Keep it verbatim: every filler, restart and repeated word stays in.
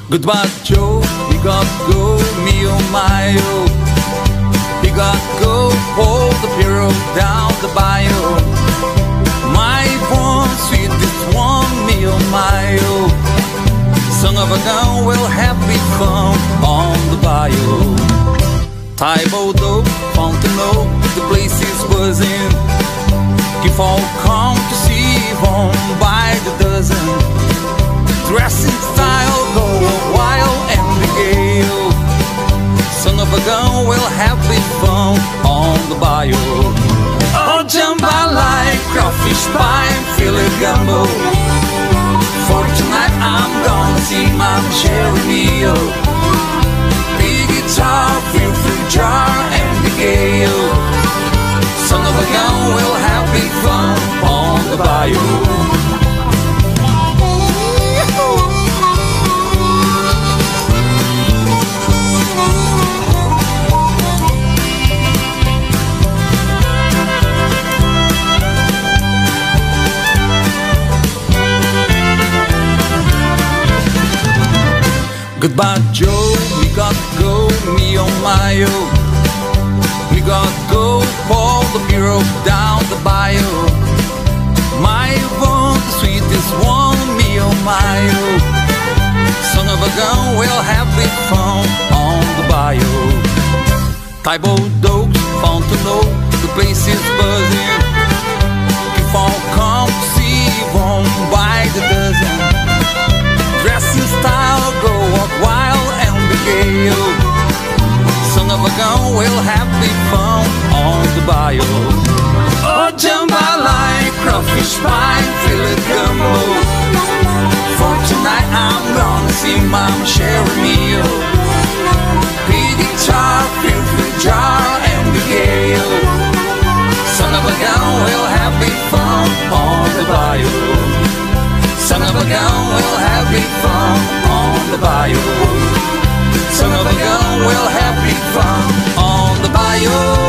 Goodbye Joe, we got go, me oh my oh. We got go, hold the hero down the bayou. My one, sweetest one, me oh my oh. Son of a gun will have me fun on the bayou. Tybo, Fontenot, the place is buzzing. Give all come to see home by the dozen. Dressing style, go wild and the gale. Son of a gun will have me fun on the bayou. Oh, jump I like crawfish pie, feel it gumbo. For tonight I'm gonna see my cherry meal. Big guitar, feel free jar and the gale. Son of a gun will have me fun on the bayou. Goodbye Joe, we got go, me oh my oh. We got go, Paul the hero down the bayou. My one, the sweetest one, me oh my oh. Son of a gun will have me fun on the bayou. Tybo, Fontenot, the place is buzzing. If all come to see one by the dozen. Dressing style, go walk wild and the gale. Son of a gun will have me fun on the bayou. Oh, jump I like crawfish pie, feel it gumbo. For tonight I'm gonna see Mama share a meal. Big guitar, feel free jar and the gale. Son of a gun will have me fun on the bayou. Son of a gun will have me fun on the bayou. Son of a gun will have me fun on the bayou.